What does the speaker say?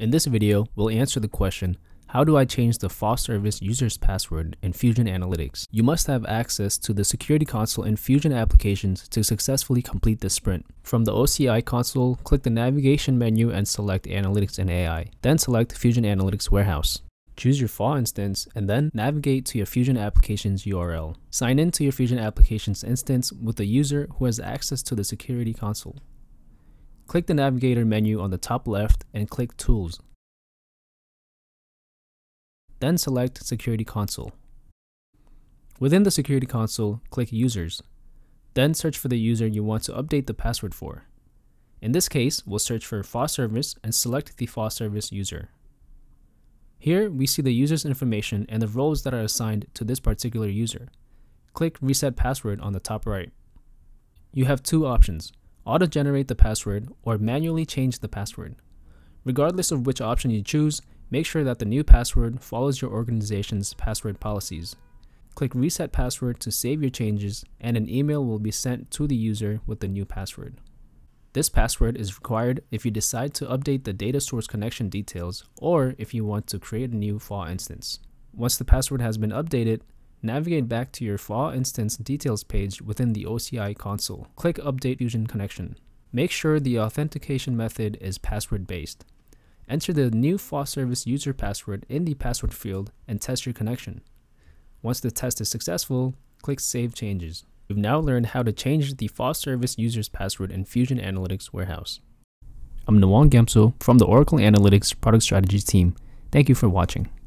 In this video, we'll answer the question, how do I change the FAWService user's password in Fusion Analytics? You must have access to the Security Console in Fusion applications to successfully complete this sprint. From the OCI console, click the navigation menu and select Analytics and AI. Then select Fusion Analytics Warehouse. Choose your FAW instance and then navigate to your Fusion Applications URL. Sign in to your Fusion Applications instance with the user who has access to the Security Console. Click the Navigator menu on the top left and click Tools. Then select Security Console. Within the Security Console, click Users. Then search for the user you want to update the password for. In this case, we'll search for FAWService and select the FAWService user. Here, we see the user's information and the roles that are assigned to this particular user. Click Reset Password on the top right. You have two options: auto-generate the password or manually change the password. Regardless of which option you choose, make sure that the new password follows your organization's password policies. Click Reset Password to save your changes, and an email will be sent to the user with the new password. This password is required if you decide to update the data source connection details or if you want to create a new FAW instance. Once the password has been updated, navigate back to your FAW instance details page within the OCI console. Click Update Fusion Connection. Make sure the authentication method is password-based. Enter the new FAWService user password in the password field and test your connection. Once the test is successful, click Save Changes. You've now learned how to change the FAWService user's password in Fusion Analytics Warehouse. I'm Nawang Gamso from the Oracle Analytics Product Strategy team. Thank you for watching.